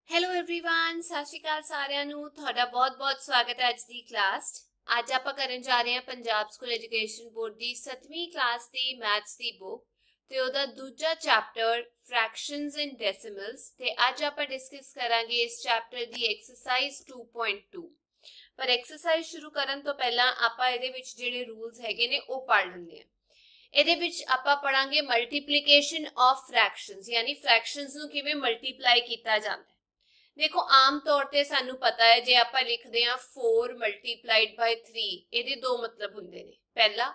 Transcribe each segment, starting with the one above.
Hello everyone, सत श्री अकाल सारिਆਂ ਨੂੰ ਤੁਹਾਡਾ ਬਹੁਤ-ਬਹੁਤ ਸਵਾਗਤ ਹੈ ਅੱਜ ਦੀ ਕਲਾਸ 'ਚ। ਅੱਜ ਆਪਾਂ ਕਰਨ ਜਾ ਰਹੇ ਹਾਂ ਪੰਜਾਬ ਸਕੂਲ ਐਜੂਕੇਸ਼ਨ ਬੋਰਡ ਦੀ 7ਵੀਂ ਕਲਾਸ ਦੀ ਮੈਥਸ ਦੀ ਬੁੱਕ ਤੇ ਉਹਦਾ ਦੂਜਾ ਚੈਪਟਰ ਫ੍ਰੈਕਸ਼ਨਸ ਇਨ ਡੈਸੀਮਲਸ ਤੇ ਅੱਜ ਆਪਾਂ ਡਿਸਕਸ ਕਰਾਂਗੇ ਇਸ ਚੈਪਟਰ ਦੀ ਐਕਸਰਸਾਈਜ਼ 2.2। ਪਰ ਐਕਸਰਸਾਈਜ਼ ਸ਼ੁਰੂ ਕਰਨ ਤੋਂ ਪਹਿਲਾਂ ਆਪਾਂ ਇਹਦੇ ਵਿੱਚ ਜਿਹੜੇ ਰੂਲਸ ਹੈਗੇ ਨੇ ਉਹ ਪੜ੍ਹ ਲੈਂਦੇ ਹਾਂ। ਇਹਦੇ ਵਿੱਚ ਆਪਾਂ ਪੜਾਂਗੇ ਮਲਟੀਪਲੀਕੇਸ਼ਨ ਆਫ ਫ੍ਰੈਕਸ਼ਨਸ, यानी ਫ੍ਰੈਕਸ਼ਨਸ ਨੂੰ ਕਿਵੇਂ ਮਲਟੀਪਲਾਈ ਕੀਤਾ ਜਾਂਦਾ ਹੈ। देखो आम तौर पे सानू पता है जे आप लिखते हैं 4 मल्टीप्लाइड बाय 3 ਇਹਦੇ दो मतलब ਹੁੰਦੇ ਨੇ। पहला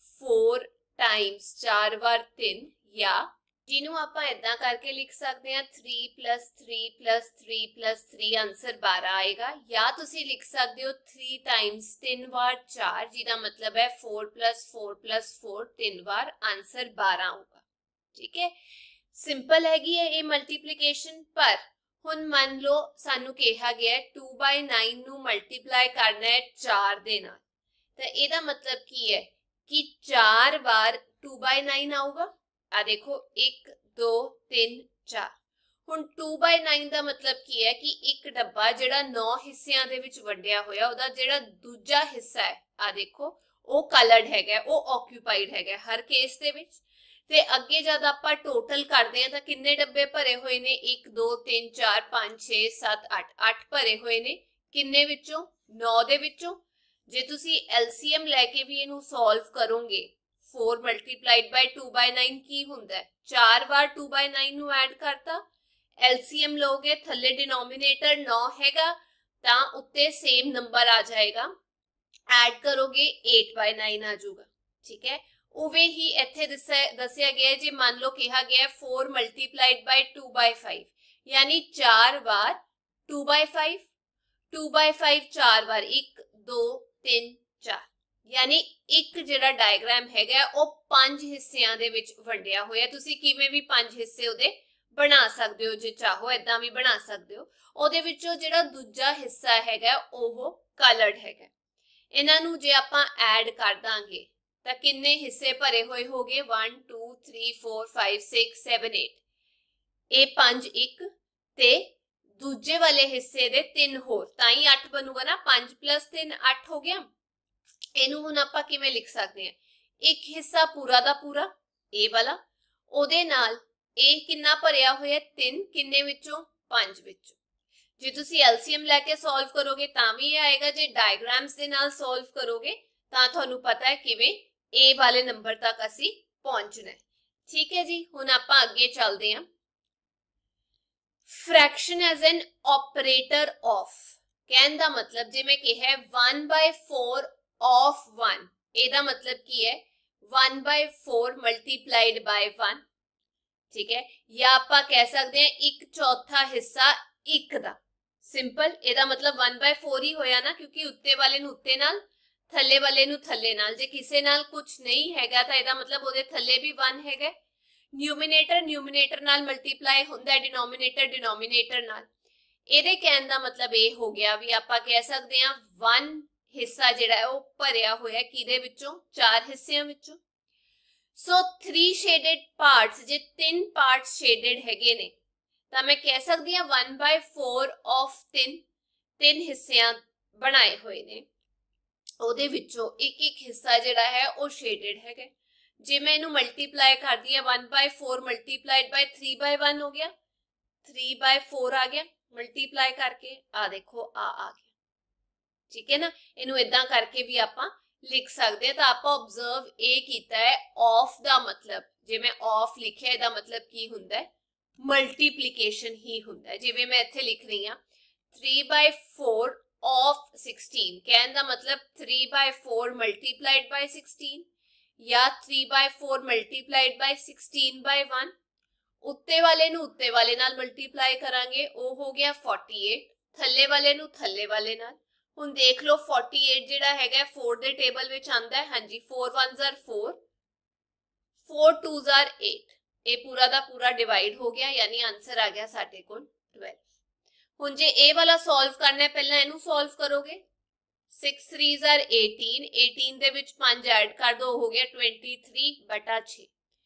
4 टाइम्स 4 बार 3 या ਜਿਹਨੂੰ ਆਪਾਂ ਇਦਾਂ ਕਰਕੇ ਲਿਖ ਸਕਦੇ ਹਾਂ 3 + 3 + 3 + 3 ਆਨਸਰ 12 ਆਏਗਾ। ਜਾਂ ਤੁਸੀਂ ਲਿਖ ਸਕਦੇ ਹੋ 3 टाइम्स 3 बार 4 ਜਿਹਦਾ मतलब है 4 + 4 + 4 3 बार आंसर 12 ਆਊਗਾ। ठीक है, सिंपल हैगी है ये मल्टीप्लिकेशन। पर ਹੁਣ ਮੰਨ ਲਓ ਸਾਨੂੰ ਕਿਹਾ ਗਿਆ 2/9 ਨੂੰ ਮਲਟੀਪਲਾਈ ਕਰਨਾ ਹੈ 4 ਦੇ ਨਾਲ, ਤਾਂ ਇਹਦਾ ਮਤਲਬ ਕੀ ਹੈ ਕਿ 4 ਵਾਰ 2/9 ਆਊਗਾ। ਆ ਦੇਖੋ 1 2 3 4। ਹੁਣ 2/9 ਦਾ ਮਤਲਬ ਕੀ ਹੈ ਕਿ ਇੱਕ ਡੱਬਾ ਜਿਹੜਾ 9 ਹਿੱਸਿਆਂ ਦੇ ਵਿੱਚ ਵੰਡਿਆ ਹੋਇਆ ਉਹਦਾ ਜਿਹੜਾ ਦੂਜਾ ਹਿੱਸਾ ਹੈ ਆ ਦੇਖੋ ਉਹ ਕਲਰਡ ਹੈਗਾ, ਉਹ ਆਕਿਊਪਾਈਡ ਹੈਗਾ ਹਰ ਕੇਸ ਦੇ ਵਿੱਚ। ਤੇ ਅੱਗੇ ਜਦ ਆਪਾਂ ਟੋਟਲ ਕਰਦੇ ਹਾਂ ਤਾਂ ਕਿੰਨੇ ਡੱਬੇ ਭਰੇ ਹੋਏ ਨੇ 1 2 3 4 5 6 7 8 8 ਭਰੇ ਹੋਏ ਨੇ। ਕਿੰਨੇ ਵਿੱਚੋਂ 9 ਦੇ ਵਿੱਚੋਂ। ਜੇ ਤੁਸੀਂ LCM ਲੈ ਕੇ ਵੀ ਇਹਨੂੰ ਸੋਲਵ ਕਰੋਗੇ 4 ਮਲਟੀਪਲਾਈਡ ਬਾਈ 2/9 ਕੀ ਹੁੰਦਾ 4 ਵਾਰ 2/9 ਨੂੰ ਐਡ ਕਰਤਾ। LCM ਲੋਗੇ ਥੱਲੇ ਡਿਨੋਮੀਨੇਟਰ 9 ਹੈਗਾ ਤਾਂ ਉੱਤੇ ਸੇਮ ਨੰਬਰ ਆ ਜਾਏਗਾ, ਐਡ ਕਰੋਗੇ 8/9 ਆ ਜਾਊਗਾ। ठीक है, उवे ही इत्थे दसिया गया जे मान लो कहा गया 4 मल्टीप्लाइड बाय 2/5 यानी 4 बार 2/5 2/5 4 बार 1 2 3 4 यानी एक जिहड़ा डायग्राम हैगा ਉਹ 5 ਹਿੱਸਿਆਂ ਦੇ ਵਿੱਚ ਵੰਡਿਆ ਹੋਇਆ। ਤੁਸੀਂ ਕਿਵੇਂ ਵੀ 5 ਹਿੱਸੇ ਉਹਦੇ ਬਣਾ ਸਕਦੇ ਹੋ, ਜੇ ਚਾਹੋ ਇਦਾਂ ਵੀ ਬਣਾ ਸਕਦੇ ਹੋ। ਉਹਦੇ ਵਿੱਚੋਂ ਜਿਹੜਾ ਦੂਜਾ ਹਿੱਸਾ ਹੈਗਾ ਉਹ ਕਲਰਡ ਹੈਗਾ। ਇਹਨਾਂ ਨੂੰ ਜੇ ਆਪਾਂ ਐਡ ਕਰ ਦਾਂਗੇ ਤਾਂ ਕਿੰਨੇ ਹਿੱਸੇ ਭਰੇ ਹੋਏ ਹੋਗੇ 1 2 3 4 5 6 7 8। ਇਹ 5 1 ਤੇ ਦੂਜੇ ਵਾਲੇ ਹਿੱਸੇ ਦੇ 3 ਹੋਰ ਤਾਂ ਹੀ 8 ਬਣੂਗਾ ਨਾ। 5 + 3 8 ਹੋ ਗਿਆ। ਇਹਨੂੰ ਹੁਣ ਆਪਾਂ ਕਿਵੇਂ ਲਿਖ ਸਕਦੇ ਹਾਂ ਇੱਕ ਹਿੱਸਾ ਪੂਰਾ ਦਾ ਪੂਰਾ ਇਹ ਵਾਲਾ, ਉਹਦੇ ਨਾਲ ਇਹ ਕਿੰਨਾ ਭਰਿਆ ਹੋਇਆ 3 ਕਿੰਨੇ ਵਿੱਚੋਂ 5 ਵਿੱਚੋਂ। ਜੇ ਤੁਸੀਂ LCM ਲੈ ਕੇ ਸੋਲਵ ਕਰੋਗੇ ਤਾਂ ਵੀ ਇਹ ਆਏਗਾ। ਜੇ ਡਾਇਗਰਾਮਸ ਦੇ ਨਾਲ ਸੋਲਵ ਕਰੋਗੇ ਤਾਂ ਤੁਹਾਨੂੰ ਪਤਾ ਹੈ ਕਿਵੇਂ ए वाले नंबर तक असी पहुंचना है। ठीक है जी, हुण आपां अगे चलते हैं। Fraction as an operator of कहने का मतलब जे मैं कहा 1/4 ऑफ 1 एदा मतलब की है 1/4 मल्टीप्लाइड बाय 1। ठीक है, या आपां कह सकते हैं 1/4 हिस्सा 1 दा। सिंपल, एदा मतलब 1/4 ही होया ना, क्योंकि उत्ते वाले नूं उत्ते नाल थले वाले नूं थले नाल। जे किसे नाल कुछ नहीं हैगा तां इहदा मतलब ओहदे थले भी 1 हैगा। न्यूमिनेटर न्यूमिनेटर नाल मल्टीप्लाई हुंदा है, डिनोमिनेटर डिनोमिनेटर नाल। इहदे कहण दा मतलब ये हो गया भी आपां कह सकते हैं 1 हिस्सा जिहड़ा है ओह भरिया होया किहदे विचों 4 हिस्सियां विचों। सो 3 शेडेड पार्ट्स, जे 3 पार्ट्स शेडेड हैगे ने तां मैं कह सकदी हां 1/4 ऑफ 3 हिस्सियां बनाए होए ने। ਉਹਦੇ ਵਿੱਚੋਂ ਇੱਕ ਇੱਕ ਹਿੱਸਾ ਜਿਹੜਾ ਹੈ ਉਹ ਸ਼ੇਡਡ ਹੈਗਾ। ਜੇ ਮੈਂ ਇਹਨੂੰ ਮਲਟੀਪਲਾਈ ਕਰਦੀ ਆ 1/4 ਮਲਟੀਪਲਾਈਡ ਬਾਈ 3/1 ਹੋ ਗਿਆ, 3/4 ਆ ਗਿਆ ਮਲਟੀਪਲਾਈ ਕਰਕੇ। ਆ ਦੇਖੋ ਆ ਗਿਆ। ਠੀਕ ਹੈ ਨਾ, ਇਹਨੂੰ ਇਦਾਂ ਕਰਕੇ ਵੀ ਆਪਾਂ ਲਿਖ ਸਕਦੇ ਹਾਂ। ਤਾਂ ਆਪਾਂ ਆਬਜ਼ਰਵ ਇਹ ਕੀਤਾ ਹੈ ਆਫ ਦਾ ਮਤਲਬ, ਜੇ ਮੈਂ ਆਫ ਲਿਖਿਆ ਇਹਦਾ ਮਤਲਬ ਕੀ ਹੁੰਦਾ ਹੈ ਮਲਟੀਪਲੀਕੇਸ਼ਨ ਹੀ ਹੁੰਦਾ ਹੈ। ਜਿਵੇਂ ਮੈਂ ਇੱਥੇ ਲਿਖ ਰਹੀ ਹਾਂ 3/4 of 16 कहने का मतलब 3/4 multiplied by 16 या 3/4 multiplied by 16/1। उत्ते वाले नूं उत्ते वाले नाल मल्टीप्लाई करांगे वो हो गया 48, थल्ले वाले नूं थल्ले वाले नाल। हुण देख लो 48 जिहड़ा हैगा 4 दे टेबल विच आंदा है। हाँ जी, 4 1s are 4 4 2s are 8। ये पूरा दा पूरा डिवाइड हो गया, यानी आंसर आ गया साडे कोल 12। हुण जे ए वाला सॉल्व करना है पहला इनू सॉल्व करोगे 6 3s are 18 18 they which 5 add कर दो हो गया 23/6।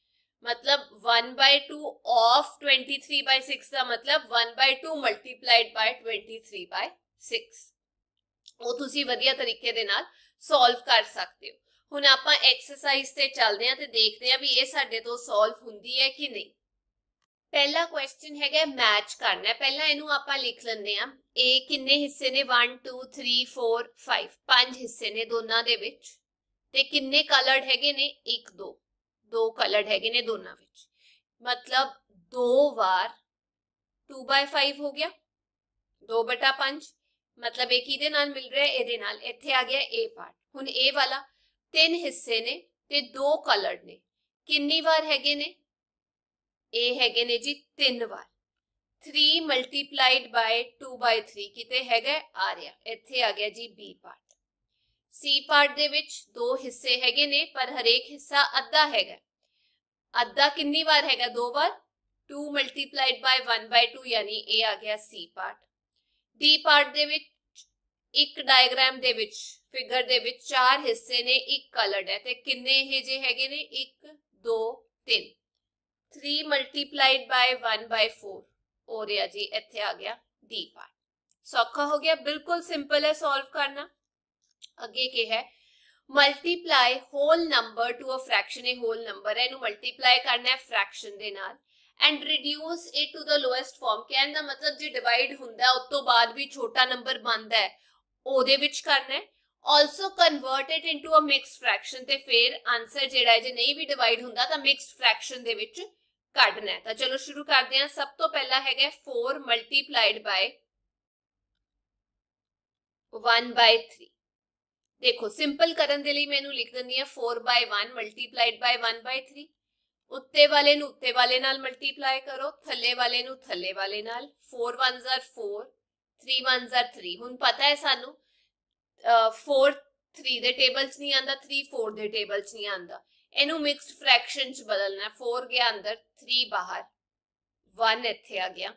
मतलब 1/2 ऑफ 23/6 का मतलब 1/2 मल्टीप्लाइड बाय 23/6। ਉਹ ਤੁਸੀਂ ਵਧੀਆ ਤਰੀਕੇ ਦੇ ਨਾਲ ਸੋਲਵ ਕਰ ਸਕਦੇ ਹੋ। ਹੁਣ ਆਪਾਂ ਐਕਸਰਸਾਈਜ਼ ਤੇ ਚੱਲਦੇ ਹਾਂ ਤੇ ਦੇਖਦੇ ਹਾਂ ਵੀ ਇਹ ਸਾਡੇ ਤੋਂ ਸੋਲਵ ਹੁੰਦੀ ਹੈ ਕਿ ਨਹੀਂ। ਪਹਿਲਾ ਕੁਐਸਚਨ ਹੈਗਾ ਮੈਚ ਕਰਨਾ ਹੈ। ਪਹਿਲਾਂ ਇਹਨੂੰ ਆਪਾਂ ਲਿਖ ਲੈਂਦੇ ਹਾਂ। ਇਹ ਕਿੰਨੇ ਹਿੱਸੇ ਨੇ 1 2 3 4 5 5 ਹਿੱਸੇ ਨੇ ਦੋਨਾਂ ਦੇ ਵਿੱਚ ਤੇ ਕਿੰਨੇ ਕਲਰਡ ਹੈਗੇ ਨੇ 1 2 2 ਕਲਰਡ ਹੈਗੇ ਨੇ ਦੋਨਾਂ ਵਿੱਚ। मतलब 2 ਵਾਰ 2/5 ਹੋ ਗਿਆ 2/5 मतलब ਇਹ ਕਿਹਦੇ ਨਾਲ ਮਿਲ ਰਿਹਾ ਇਹਦੇ ਨਾਲ। ਇੱਥੇ ਆ ਗਿਆ A ਪਾਰਟ। ਹੁਣ ਇਹ ਵਾਲਾ 3 ਹਿੱਸੇ ਨੇ ਤੇ 2 ਕਲਰਡ ਨੇ ਕਿੰਨੀ ਵਾਰ ਹੈਗੇ ਨੇ ਇਹ ਹੈਗੇ ਨੇ ਜੀ 3 ਵਾਰ। 3 ਮਲਟੀਪਲਾਈਡ ਬਾय 2/3 ਕਿਤੇ ਹੈਗਾ ਆ ਰਿਹਾ ਇੱਥੇ ਆ ਗਿਆ ਜੀ B ਪਾਰਟ। C ਪਾਰਟ ਦੇ ਵਿੱਚ 2 ਹਿੱਸੇ ਹੈਗੇ ਨੇ ਪਰ ਹਰੇਕ ਹਿੱਸਾ ਅੱਧਾ ਹੈਗਾ। ਅੱਧਾ ਕਿੰਨੀ ਵਾਰ ਹੈਗਾ 2 ਵਾਰ 2 ਮਲਟੀਪਲਾਈਡ ਬਾय 1/2 यानी ਇਹ ਆ ਗਿਆ C ਪਾਰਟ। D ਪਾਰਟ ਦੇ ਵਿੱਚ ਇੱਕ ਡਾਇਗਰਾਮ ਦੇ ਵਿੱਚ ਫਿਗਰ ਦੇ ਵਿੱਚ 4 ਹਿੱਸੇ ਨੇ ਇੱਕ ਕਲਰਡ ਹੈ ਤੇ ਕਿੰਨੇ ਇਹ ਜੇ ਹੈਗੇ ਨੇ 1 2 3 3 ਮਲਟੀਪਲਾਈਡ ਬਾय 1/4 ਹੋ ਰਿਹਾ ਜੀ ਇੱਥੇ ਆ ਗਿਆ D ਪਾਰਟ। ਸੌਖਾ ਹੋ ਗਿਆ ਬਿਲਕੁਲ ਸਿੰਪਲ ਹੈ ਸੋਲਵ ਕਰਨਾ। ਅੱਗੇ ਕੀ ਹੈ multiply whole number to a fraction. ਇਹ ਹੋਲ ਨੰਬਰ ਹੈ ਇਹਨੂੰ ਮਲਟੀਪਲਾਈ ਕਰਨਾ ਹੈ ਫ੍ਰੈਕਸ਼ਨ ਦੇ ਨਾਲ and reduce it to the lowest form. कहने का मतलब जो डिवाइड हुंदा है उस तो बाद भी छोटा नंबर बनता है ओदे विच करना है। Also convert it into a mixed fraction ते फिर आंसर जिहड़ा है जे नहीं भी डिवाइड हुंदा तां मिक्स्ड फ्रैक्शन दे विच कढना है। तां चलो शुरू करते हैं। सब तो पहला है 4 मल्टीप्लाइड बाय 1/3। देखो सिंपल करन दे लई मैं इहनूं लिख दिंदी हां 4/1 मल्टीप्लाइड बाय 1/3। उत्ते वाले नूं उत्ते वाले नाल मल्टीप्लाई करो थल्ले वाले नूं थल्ले वाले नाल। 4 1s are 4 3 1s are 3। हुण पता है सानू 4 3 दे टेबल च नहीं आंदा 3 4 दे टेबल च नहीं आंदा। इनू मिक्स्ड फ्रैक्शन च बदलना। 4 गया अंदर 3 बाहर 1 इत्थे आ गया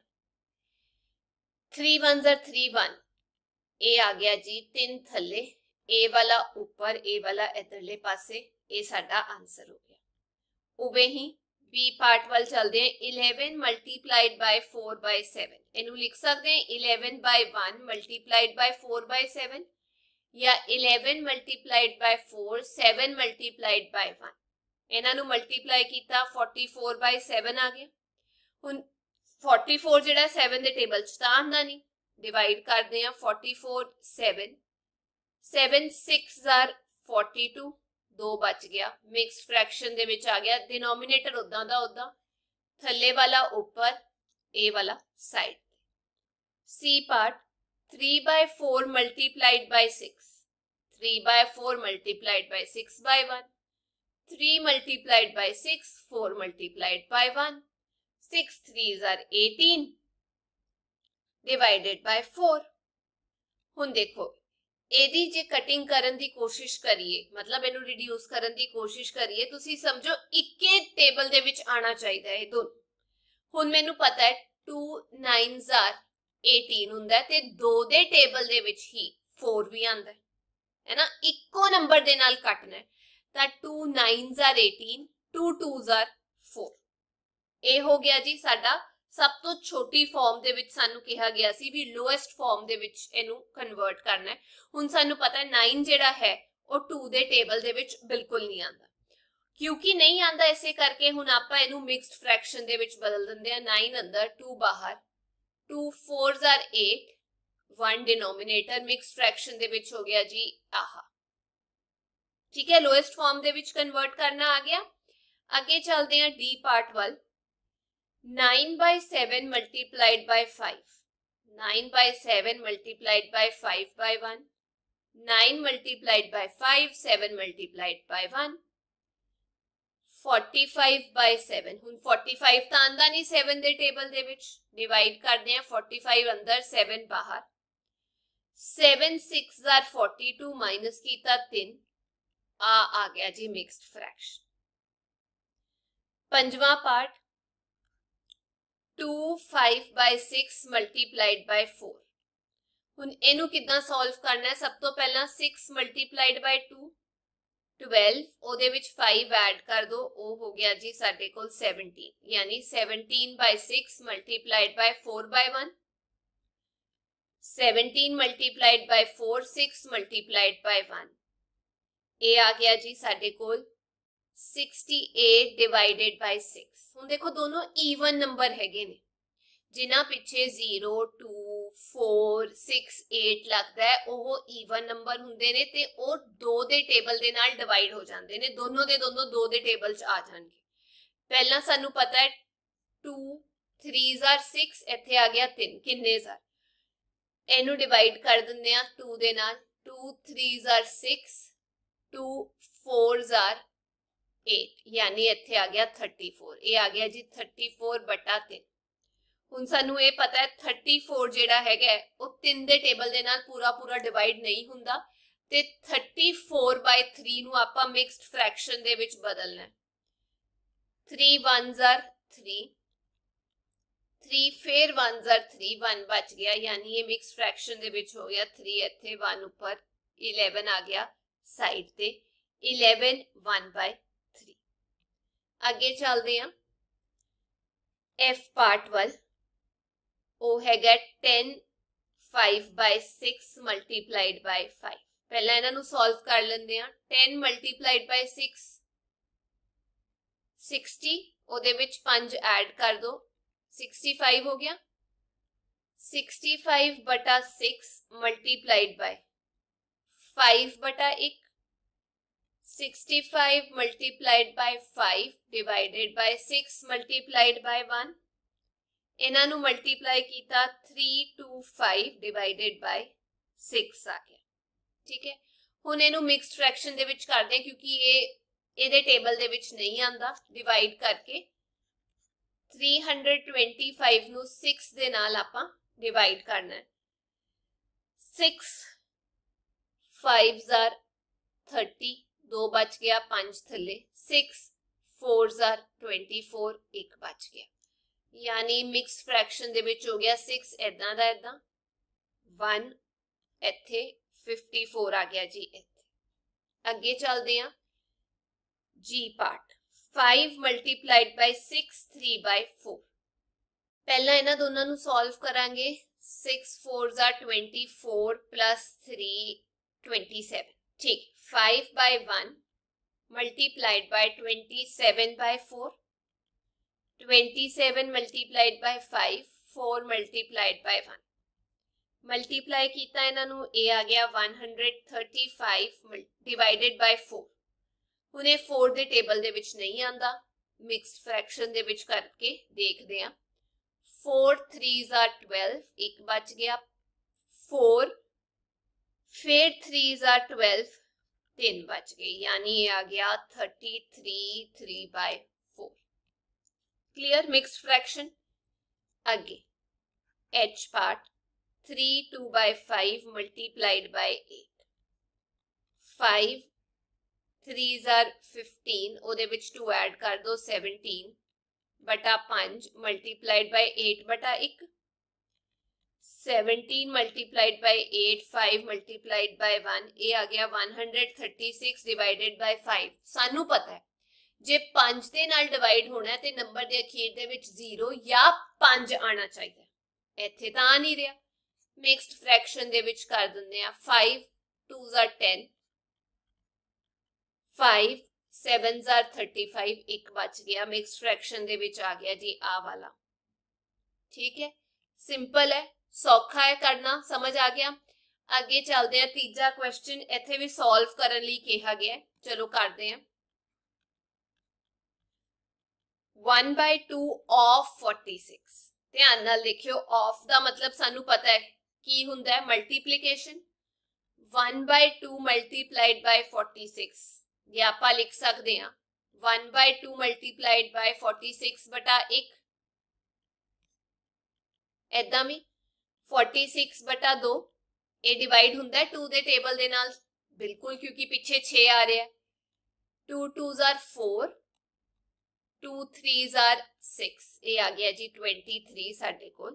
3 1s are 3 1 ए आ गया जी 3 थल्ले ए वाला ऊपर ए वाला इधरले पासे ए साडा आंसर हो गया। उवे ही बी पार्ट वाल चलते हैं। 11 मल्टीप्लाइड बाय 4/7 इनू लिख सकते हैं 11/1 मल्टीप्लाइड बाय 4/7 या 11 मल्टीप्लाइड बाय 4 7 मल्टीप्लाइड बाय 1। इन्हां नू मल्टीप्लाई कीता 44/7 आ गया। हुण 44 जिहड़ा 7 दे टेबल च तां आंदा नहीं डिवाइड करदे हां 44 7 7 6 are 42 दो बच गया। मिक्स फ्रैक्शन दे विच आ गया डिनोमिनेटर उदा दा उदा थल्ले वाला ऊपर ए वाला side. C part 3/4 multiplied by 6 3/4 multiplied by 6/1 3 multiplied by 6 4 multiplied by 1 6 3s are 18 divided by 4। हुण देखो ਇਹਦੀ ਜੇ ਕਟਿੰਗ ਕਰਨ ਦੀ ਕੋਸ਼ਿਸ਼ ਕਰੀਏ मतलब ਇਹਨੂੰ ਰਿਡਿਊਸ ਕਰਨ ਦੀ ਕੋਸ਼ਿਸ਼ ਕਰੀਏ ਤੁਸੀਂ ਸਮਝੋ ਇੱਕੇ ਟੇਬਲ ਦੇ ਵਿੱਚ ਆਣਾ ਚਾਹੀਦਾ ਹੈ ਦੋ। ਹੁਣ ਮੈਨੂੰ ਪਤਾ ਹੈ 2 9s are 18 ਹੁੰਦਾ ਤੇ 2 ਦੇ ਟੇਬਲ ਦੇ ਵਿੱਚ ਹੀ 4 ਵੀ ਆਂਦਾ ਹੈ ਨਾ। ਇੱਕੋ ਨੰਬਰ ਦੇ ਨਾਲ ਕੱਟਣਾ ਹੈ ਤਾਂ 2 9s are 18 2 2s are 4। ਇਹ ਹੋ ਗਿਆ ਜੀ ਸਾਡਾ सब तो छोटी फॉर्म दे विच सानू कहा गया सी भी लोएस्ट फॉर्म दे विच इनू कन्वर्ट करना है। हुण सानू पता है 9 जिहड़ा है वो 2 दे टेबल दे विच बिल्कुल नहीं आंदा क्योंकि नहीं आंदा इसे करके हुण आपां इनू मिक्स्ड फ्रैक्शन दे विच बदल दिंदे आ। 9 अंदर 2 बाहर 2 4s are 8 1 denominator mixed fraction दे विच हो गया जी आहा। ठीक है लोएस्ट फॉर्म दे विच कन्वर्ट करना आ गया। आगे चलते हैं डी पार्ट वाल। 9/7 multiplied by 5 9/7 multiplied by 5/1 9 multiplied by 5 7 multiplied by 1 45/7। हुण 45 ਤਾਂ ਆਂਦਾ ਨਹੀਂ 7 ਦੇ ਟੇਬਲ ਦੇ ਵਿੱਚ ਡਿਵਾਈਡ ਕਰਦੇ ਆ 45 ਅੰਦਰ 7 ਬਾਹਰ 7 6s are 42 ਮਾਈਨਸ ਕੀਤਾ 3 ਆ ਗਿਆ ਜੀ ਮਿਕਸਡ ਫ੍ਰੈਕਸ਼ਨ। ਪੰਜਵਾਂ ਪਾर्ट 2 5/6 मल्टीप्लाइड बाय 4। हुण इनू किदां सॉल्व करना है। सब तो पहला 6 मल्टीप्लाइड बाय 2 12 ਉਹਦੇ ਵਿੱਚ 5 ਐਡ ਕਰ ਦੋ, ਉਹ ਹੋ ਗਿਆ ਜੀ ਸਾਡੇ ਕੋਲ 17, ਯਾਨੀ 17/6 ਮਲਟੀਪਲਾਈਡ ਬਾय 4/1, 17 ਮਲਟੀਪਲਾਈਡ ਬਾय 4, 6 ਮਲਟੀਪਲਾਈਡ ਬਾय 1, ਇਹ ਆ ਗਿਆ ਜੀ ਸਾਡੇ ਕੋਲ 68 ਡਿਵਾਈਡਡ ਬਾय 6। ਹੁਣ ਦੇਖੋ ਦੋਨੋਂ ਈਵਨ ਨੰਬਰ ਹੈਗੇ ਨੇ, ਜਿਨ੍ਹਾਂ ਪਿੱਛੇ 0 2 4 6 8 लगता है ਉਹ ਈਵਨ ਨੰਬਰ ਹੁੰਦੇ ਨੇ ਤੇ ਉਹ 2 ਦੇ ਟੇਬਲ ਦੇ ਨਾਲ ਡਿਵਾਈਡ ਹੋ ਜਾਂਦੇ ਨੇ, ਦੋਨੋਂ ਦੇ ਦੋਨੋਂ 2 ਦੇ ਟੇਬਲ 'ਚ ਆ ਜਾਣਗੇ। ਪਹਿਲਾਂ ਸਾਨੂੰ ਪਤਾ ਹੈ 2 3s are 6, ਇੱਥੇ ਆ ਗਿਆ 3, ਕਿੰਨੇ ਜ਼ਰ, ਇਹਨੂੰ ਡਿਵਾਈਡ ਕਰ ਦਿੰਦੇ ਆ 2 ਦੇ ਨਾਲ, 2 3s are 6, 2 4s are 8, यानी ਇੱਥੇ ਆ ਗਿਆ 34, ਇਹ ਆ ਗਿਆ ਜੀ 34/3। ਹੁਣ ਸਾਨੂੰ ਇਹ ਪਤਾ ਹੈ 34 ਜਿਹੜਾ ਹੈਗਾ ਉਹ 3 ਦੇ ਟੇਬਲ ਦੇ ਨਾਲ ਪੂਰਾ ਡਿਵਾਈਡ ਨਹੀਂ ਹੁੰਦਾ ਤੇ 34/3 ਨੂੰ ਆਪਾਂ ਮਿਕਸਡ ਫ੍ਰੈਕਸ਼ਨ ਦੇ ਵਿੱਚ ਬਦਲਣਾ ਹੈ। 3 1s are 3, 3 ਫਿਰ 1s are 3, 1 ਬਚ ਗਿਆ, यानी ये मिक्स फ्रैक्शन ਦੇ ਵਿੱਚ ਹੋ ਗਿਆ 3 ਇੱਥੇ 1 ਉੱਪਰ, 11 ਆ ਗਿਆ ਸਾਈਡ ਤੇ, 11 1/3। ਅੱਗੇ ਚੱਲਦੇ ਹਾਂ F ਪਾਰਟ ਵੱਲ, ਉਹ ਹੈਗਾ 10 5/6 ਮਲਟੀਪਲਾਈਡ ਬਾय 5। ਪਹਿਲਾਂ ਇਹਨਾਂ ਨੂੰ ਸੋਲਵ ਕਰ ਲੈਂਦੇ ਆ। 10 ਮਲਟੀਪਲਾਈਡ ਬਾय 6 60, ਉਹਦੇ ਵਿੱਚ 5 ਐਡ ਕਰ ਦੋ, 65 ਹੋ ਗਿਆ। 65/6 ਮਲਟੀਪਲਾਈਡ ਬਾय 5/1, 65 ਮਲਟੀਪਲਾਈਡ ਬਾय 5 ਡਿਵਾਈਡਡ ਬਾय 6 ਮਲਟੀਪਲਾਈਡ ਬਾय 1, ਇਹਨਾਂ ਨੂੰ ਮਲਟੀਪਲਾਈ ਕੀਤਾ 3 2 5 ਡਿਵਾਈਡਡ ਬਾय 6 ਆ ਗਿਆ। ਠੀਕ ਹੈ, ਹੁਣ ਇਹਨੂੰ ਮਿਕਸਡ ਫ੍ਰੈਕਸ਼ਨ ਦੇ ਵਿੱਚ ਕਰਦੇ ਹਾਂ ਕਿਉਂਕਿ ਇਹਦੇ ਟੇਬਲ ਦੇ ਵਿੱਚ ਨਹੀਂ ਆਂਦਾ, ਡਿਵਾਈਡ ਕਰਕੇ 325 ਨੂੰ 6 ਦੇ ਨਾਲ ਆਪਾਂ ਡਿਵਾਈਡ ਕਰਨਾ ਹੈ। 6 5s are 30, 2 ਬਚ ਗਿਆ, 5 ਥੱਲੇ, 6 4s are 24, 1 ਬਚ ਗਿਆ, यानी मिक्स फ्रैक्शन दे विच हो गया 6 इदां दा इदां, 1 इत्थे 54 आ गया जी इत्थे। अगे चलदे हां जी पार्ट, 5 मल्टीप्लाइड बाय 6 3/4। पहला इन्हां दोनों नूं सॉल्व करांगे, 6 4s are 24 प्लस 3 27। ठीक, 5/1 multiplied by 27/4, 27 multiplied by 5, 4 multiplied by 1। Multiply किया इन्हों, ये आ गया 135 डिवाइडेड बाय 4। हुणे 4 दे टेबल दे विच नहीं आंदा, मिक्सड फ्रैक्शन दे विच करके देखते हैं। 4 3s are 12, 1 बच गया, 4 फिर 3s are 12, 3 बच गए, यानी ये आ गया 33 3/4। Clear, mixed fraction. आगे H part, 3 2/5 multiplied by 8, 5 3s are 15, ਉਹਦੇ ਵਿੱਚ 2 ऐड कर दो, 17/5 multiplied by 8/1, 17 multiplied by 8, 5 multiplied by 1, ये आ गया 136 डिवाइडेड बाय 5। सानू पता है जे 5 ਦੇ ਨਾਲ ਡਿਵਾਈਡ ਹੋਣਾ ਹੈ ਤੇ ਨੰਬਰ ਦੇ ਅਖੀਰ ਦੇ ਵਿੱਚ 0 ਜਾਂ 5 ਆਣਾ ਚਾਹੀਦਾ ਹੈ, ਇੱਥੇ ਤਾਂ ਆ ਨਹੀਂ ਰਿਹਾ। ਮਿਕਸਡ ਫ੍ਰੈਕਸ਼ਨ ਦੇ ਵਿੱਚ ਕਰ ਦਿੰਦੇ ਆ, 5 2s are 10, 5 7s are 35, 1 ਬਚ ਗਿਆ, ਮਿਕਸਡ ਫ੍ਰੈਕਸ਼ਨ ਦੇ ਵਿੱਚ ਆ ਗਿਆ ਜੀ ਆ ਵਾਲਾ। ਠੀਕ ਹੈ, ਸਿੰਪਲ ਹੈ, ਸੌਖਾ ਹੈ करना, समझ आ गया। ਅੱਗੇ ਚੱਲਦੇ ਆ, ਤੀਜਾ ਕੁਐਸਚਨ ਇੱਥੇ ਵੀ ਸੋਲਵ ਕਰਨ ਲਈ ਕਿਹਾ ਗਿਆ, ਚਲੋ ਕਰਦੇ ਆ। 1/2 of 46, ध्यान नाल देखियो, ऑफ दा मतलब सानू पता है की हुंदा है, मल्टीप्लिकेशन। 1/2 मल्टीप्लाइड बाय 46, ये आपां लिख सकते हैं 1/2 मल्टीप्लाइड बाय 46/1, ऐदां भी 46/2, ये डिवाइड हुंदा है 2 दे टेबल दे नाल, बिल्कुल, क्योंकि पीछे 6 आ रहा है। 2 2s are 4, 2 3s are 6, ये आ गया जी 23 साडे कोल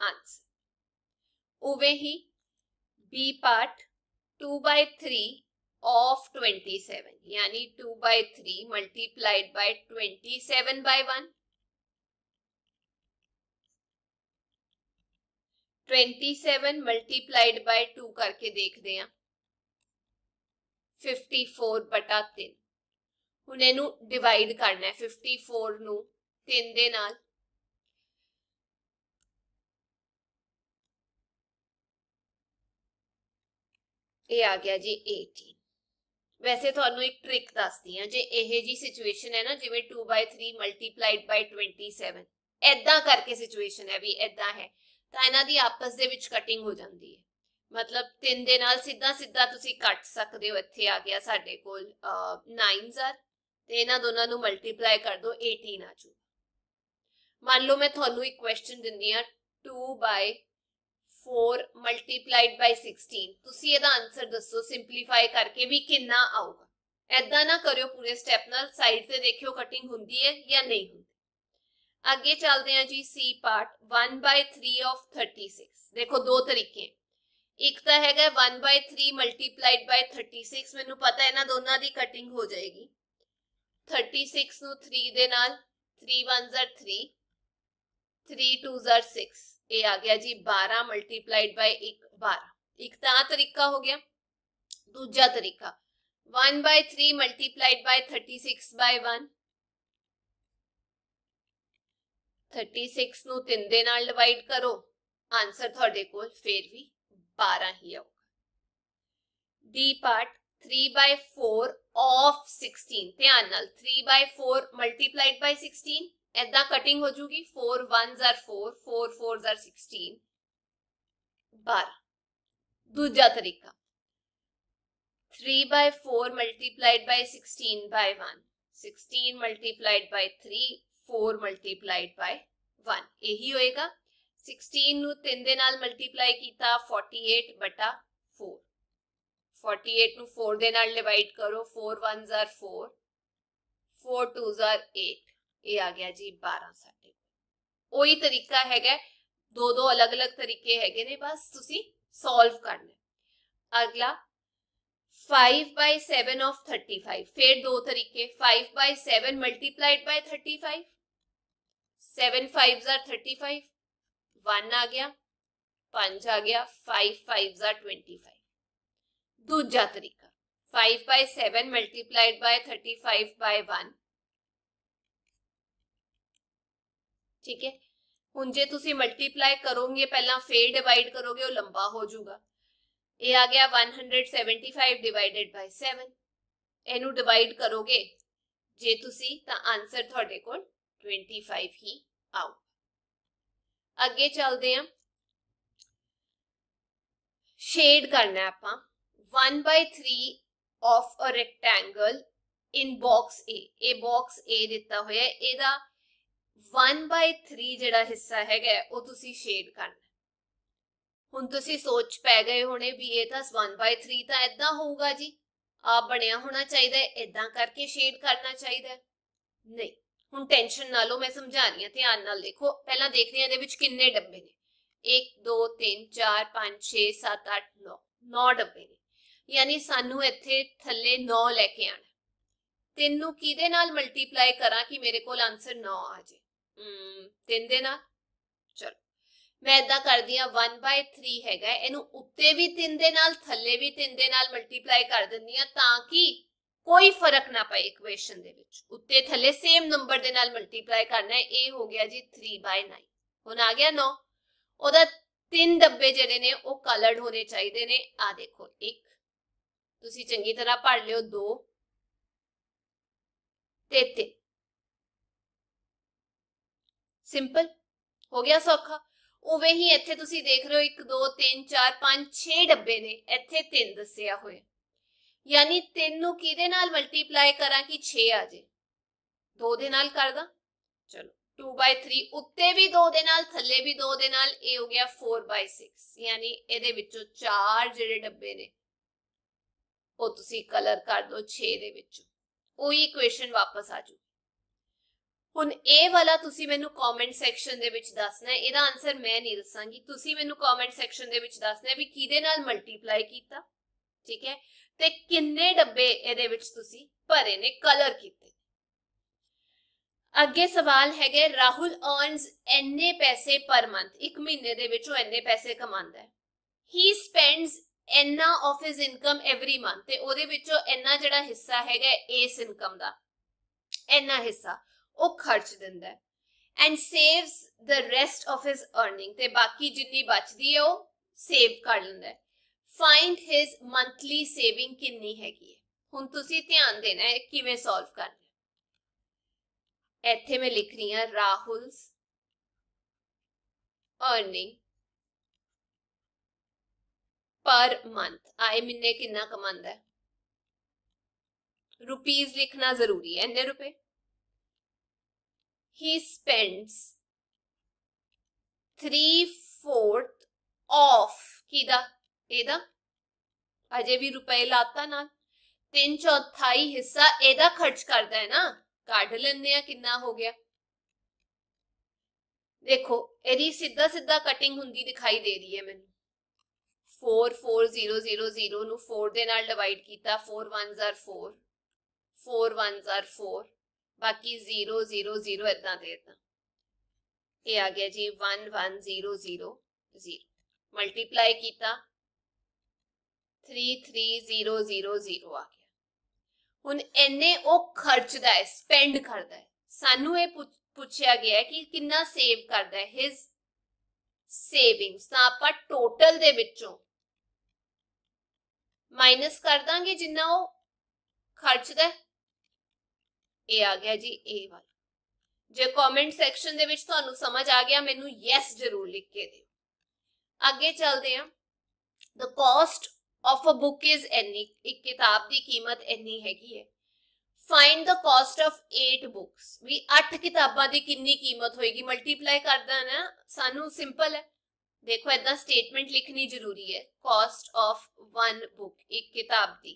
आंसर। उवे ही बी पार्ट, 2/3 of 27 यानी 2/3 multiplied by 27/1, 27 multiplied by 2 करके देखते हैं 54/3। ਹੁਣ ਇਹਨੂੰ डिवाइड करना है 54 ਨੂੰ 3 ਦੇ ਨਾਲ। ਇਹ ਆ ਗਿਆ जी 18। वैसे ਤੁਹਾਨੂੰ एक ट्रिक ਦੱਸਦੀ ਹਾਂ, ਜੇ ਇਹ ਜੀ सिचुएशन है ना जिवें 2/3 multiplied by 27 ਐਦਾਂ करके सिचुएशन है भी ਐਦਾਂ है ਤਾਂ ਇਹਨਾਂ ਦੀ ਆਪਸ ਦੇ ਵਿੱਚ ਕਟਿੰਗ ਹੋ ਜਾਂਦੀ ਹੈ। मतलब 3 ਦੇ ਨਾਲ ਸਿੱਧਾ ਸਿੱਧਾ ਤੁਸੀਂ ਕੱਟ ਸਕਦੇ ਹੋ। ਇੱਥੇ ਆ ਗਿਆ ਸਾਡੇ ਕੋਲ 9 ਤੇ ਇਹਨਾਂ ਦੋਨਾਂ ਨੂੰ ਮਲਟੀਪਲਾਈ ਕਰ ਦੋ 18 ਆ ਜੂ। ਮੰਨ ਲਓ ਮੈਂ ਤੁਹਾਨੂੰ ਇੱਕ ਕੁਐਸਚਨ ਦਿੰਦੀ ਆ 2/4 ਮਲਟੀਪਲਾਈਡ ਬਾਈ 16, ਤੁਸੀਂ ਇਹਦਾ ਆਨਸਰ ਦੱਸੋ ਸਿੰਪਲੀਫਾਈ ਕਰਕੇ ਵੀ ਕਿੰਨਾ ਆਊਗਾ। ਐਦਾਂ ਨਾ ਕਰਿਓ ਪੂਰੇ ਸਟੈਪ ਨਾਲ, ਸਾਈਡ ਤੇ ਦੇਖਿਓ ਕਟਿੰਗ ਹੁੰਦੀ ਹੈ ਜਾਂ ਨਹੀਂ ਹੁੰਦੀ। ਅੱਗੇ ਚੱਲਦੇ ਹਾਂ ਜੀ ਸੀ ਪਾਰਟ 1/3 of 36। ਦੇਖੋ ਦੋ ਤਰੀਕੇ, ਇੱਕ ਤਾਂ ਹੈਗਾ 1/3 ਮਲਟੀਪਲਾਈਡ ਬਾਈ 36, ਮੈਨੂੰ ਪਤਾ ਇਹਨਾਂ ਦੋਨਾਂ ਦੀ ਕਟਿੰਗ ਹੋ ਜਾਏਗੀ। 36 ਨੂੰ 3 ਦੇ ਨਾਲ 3 1s are 3, 3 2s are 6, ਇਹ ਆ ਗਿਆ ਜੀ 12 ਮਲਟੀਪਲਾਈਡ ਬਾਈ 1 12। ਇੱਕ ਤਾਂ ਤਰੀਕਾ ਹੋ ਗਿਆ। ਦੂਜਾ ਤਰੀਕਾ 1/3 ਮਲਟੀਪਲਾਈਡ ਬਾਈ 36/1, 36 ਨੂੰ 3 ਦੇ ਨਾਲ ਡਿਵਾਈਡ ਕਰੋ, ਆਨਸਰ ਤੁਹਾਡੇ ਕੋਲ ਫੇਰ ਵੀ 12 ਹੀ ਆਊਗਾ। ਡੀ ਪਾਰਟ 3/4 of 16, ध्यान नाल 3/4 multiplied by 16 ऐदा कटिंग हो जूगी। 4 1s are 4, 4 4s are 16, 12। दूजा तरीका 3/4 multiplied by 16/1, 16 multiplied by 3, 4 multiplied by 1, यही होएगा। 16 ਨੂੰ 3 ਦੇ ਨਾਲ ਮਲਟੀਪਲਾਈ ਕੀਤਾ 48/4, 48 ਨੂੰ 4 ਦੇ ਨਾਲ ਡਿਵਾਈਡ ਕਰੋ, 4 1s are 4, 4 2s are 8, ਇਹ ਆ ਗਿਆ ਜੀ 12 ਸਾਡੇ। ਉਹੀ ਤਰੀਕਾ ਹੈਗਾ, ਦੋ ਅਲੱਗ-ਅਲੱਗ ਤਰੀਕੇ ਹੈਗੇ ਨੇ, ਬਸ ਤੁਸੀਂ ਸੋਲਵ ਕਰਨਾ। ਅਗਲਾ 5/7 of 35, ਫਿਰ ਦੋ ਤਰੀਕੇ 5/7 ਮਲਟੀਪਲਾਈਡ ਬਾਈ 35, 7 5s are 35, 1 आ गया, 5 आ गया, 5 5s are 25। दूजा तरीका 5/7 मल्टीप्लाइड बाय 35/1, ठीक है। हुण जे तुसी मल्टीप्लाई करोगे पहला फिर डिवाइड करोगे वो लंबा हो जाऊगा। ये आ गया 175 डिवाइडेड बाय 7, इनू डिवाइड करोगे जे तुसी तां आंसर तुहाडे कोल 25 ही आऊ। अगे चलते हैं, शेड करना है आपां 1/3 of a rectangle in box A। ये box A दिता होया, एदा 1/3 जिहड़ा हिस्सा हैगा वो तुसी शेड करना। हुण तुसी सोच पै गए होने भी ये तां 1/3 तां इदां होऊगा जी, आ बनिया होना चाहिए, इदां करके शेड करना चाहिए। नहीं, हुण टेंशन ना लो, मैं समझा रही हूं, ध्यान नाल देखो। पहला देखते हैं इहदे किन्ने डब्बे ने, 1 2 3 4 5 6 7 8 9, 9 डब्बे ने, यानी सानू इत्थे थल्ले 9 लेके आना। 3 नूं किहदे नाल मल्टीप्लाई करा कि मेरे कोल आंसर 9 आ जाए? 3 दे नाल। चलो मैं इदा कर दी 1/3 हैगा, इनू उत्ते भी 3 दे नाल थल्ले भी 3 दे नाल मल्टीप्लाई कर दिंदी हां ताकि कोई फर्क ना पाए इक्वेशन दे विच। उत्ते थल्ले सेम नंबर दे नाल मल्टीप्लाई करना है। ए हो गया जी 3/9, हुण आ गया 9। ओदा 3 डब्बे जिहड़े ने वो कलर्ड होने चाहिए ने। आ देखो, 1 तुसी चंगी तरह पढ़ लियो, 2 ते 3। सिंपल हो गया, सौखा। उवे ही इत्थे तुसी देख रहे हो 1 2 3 4 5 6 डब्बे ने, इत्थे 3 दस्सिया होया, यानी 3 नूं किहदे नाल मल्टीप्लाई करा कि 6 आ जाए? 2 दे नाल कर दा। चलो 2/3 उत्ते भी 2 दे नाल थल्ले भी 2 दे नाल, ए हो गया 4/6, यानी इहदे विचों 4 जिहड़े डब्बे ने वो तुसी कलर कर दो 6 दे विचों, ओही इक्वेशन वापस आ जाऊ। हुण ए वाला तुसी मैनू कमेंट सैक्शन दे विच दसना है, इहदा आंसर मैं नहीं दसांगी, तुसी मैनू कमेंट सैक्शन दे विच दसना है भी किहदे नाल मल्टीप्लाई कीता, ठीक है। ते किन्ने डब्बे इहदे विच तुसी भरे ने, कलर कीते। अगे सवाल है राहुल अर्नस इन्ने पैसे पर मंथ, एक महीने दे विच इन्ने पैसे कमांदा है। ही स्पेंड्स इन्ना of his income every month, ते ओदे विचों इन्ना जिहड़ा हिस्सा है इस इनकम दा, इन्ना हिस्सा वो खर्च दिंदा है। And saves the rest of his earning, ते बाकी जिन्नी बचदी है वो सेव कर लैंदा है। फाइंड हिज मंथली सेविंग किन्नी हैगी है। हुण तुसी ध्यान देना है किवें सॉल्व करना है। इत्थे मैं लिख रही हां राहुल्स अर्निंग पर मंथ, आए महीने कितना कमांदा है। रुपीज लिखना जरूरी है, इन्ने रुपए। He spends 3/4 of किदा एदा, अजे भी रुपए लाता ना, 3/4 हिस्सा एदा खर्च करता है ना। काट लेने कितना हो गया, देखो एदी सीधा सीधा कटिंग हुंदी दिखाई दे रही है मैनू। 44000 नु 4 दे नाल डिवाइड कीता, 4 1s are 4, 4 1s are 4, बाकी 0 0 0 इतना देता। ये आ गया जी 1 1 0 0 0, मल्टीप्लाई कीता 3 3 0 0 0 आ गया। हुण इन्ने ओ खर्चदा है, स्पेंड करदा है। सानू ये पूछा गया है कि कितना सेव करदा है, हिज सेविंग्स। तां आपां टोटल दे विचों माइनस कर दांगे जिन्ना वो खर्चदा है। ये आ गया जी ए वाला। जे कमेंट सेक्शन दे विच तुहानू समझ आ गया मैनू यस जरूर लिख के दिओ। आगे चलते हैं। The cost of a book is any, एक किताब की कीमत इन्नी हैगी है। Find the cost of 8 books, भी 8 किताबां की कितनी कीमत होएगी। मल्टीप्लाई करदा ना, सानू सिंपल है। देखो इदा स्टेटमेंट लिखनी जरूरी है। कॉस्ट ऑफ 1 बुक, एक किताब की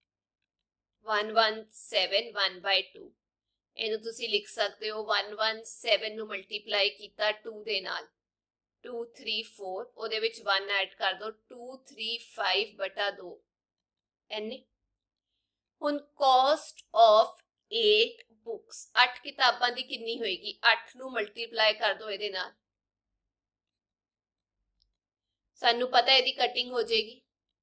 117 1/2, इनू तुसी लिख सकते हो 117 नु मल्टीप्लाई कीता 2 दे नाल, 234, ओदे विच 1 ऐड कर दो, 235/2 एने। हुण कॉस्ट ऑफ 8 बुक्स, 8 किताबां दी कितनी होएगी, 8 नु मल्टीप्लाई कर दो इहदे नाल, सानू पता है इहदी कटिंग हो जाएगी।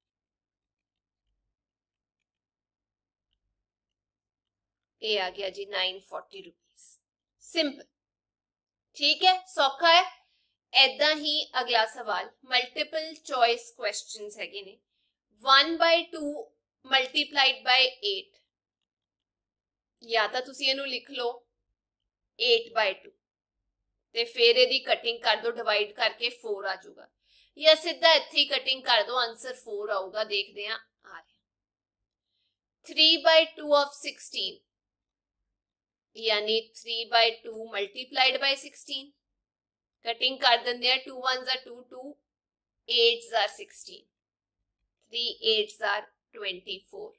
ये आ गया जी 940 रुपीज। सिंपल, ठीक है, सौखा है। ऐदा ही अगला सवाल मल्टीपल चॉइस क्वेश्चंस हैगे ने। 1/2 मल्टीप्लाइड बाय 8, या तो तुसी इहनू लिख लो 8/2 ते फिर इहदी कटिंग कर दो, डिवाइड करके 4 आ जाऊगा, या सीधा इत्थे ही कटिंग कर दो, आंसर 4 आऊगा। देखते हैं आ रहा 3/2 ऑफ 16, यानी 3/2 मल्टीप्लाइड बाय 16, कटिंग कर देंगे 2 1s are 2, 2 8s are 16, 3 8s are 24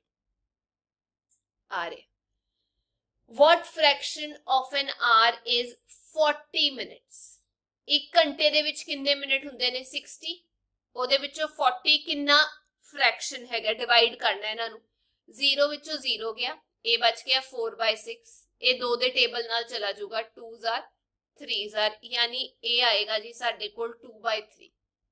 आ रहे। What fraction of an hour is 40 minutes? एक घंटे दे विच किन्ने मिनट हुंदे ने 60, ओदे विचों 40 किन्ना फ्रैक्शन हैगा, डिवाइड करना है इन्हां नू। 0 विचों 0 गया, ए बच गया 4/6, ए 2 दे टेबल नाल चला जाऊगा, 2s are 3s are, यानी ए आएगा जी साडे कोल 2/3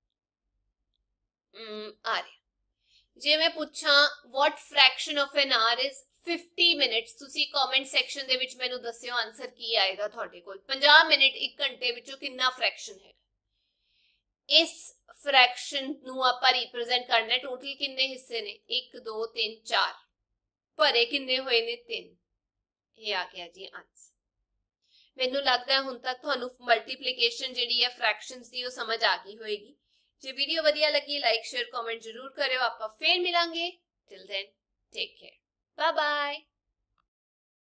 आ रहा। जे मैं पूछा what fraction of an hour is 50 minutes, तुसी कमेंट सेक्शन दे विच मैनू दस्सियो आंसर की आएगा तुहाडे कोल। 50 मिनट एक घंटे विचों कितना फ्रैक्शन है। इस फ्रैक्शन नू आपां रिप्रेजेंट करना है। टोटल किन्ने हिस्से ने, 1 2 3 4, भरे किन्ने होए ने 3, ये आ गया जी आंसर। मैनू लगता है हुण तक तुहानू मल्टीप्लिकेशन जिहड़ी है फ्रैक्शंस दी वो समझ आ गई होएगी। जे वीडियो वधिया लगी लाइक शेयर कमेंट जरूर करियो। आपां फिर मिलांगे। Till then take care, bye bye.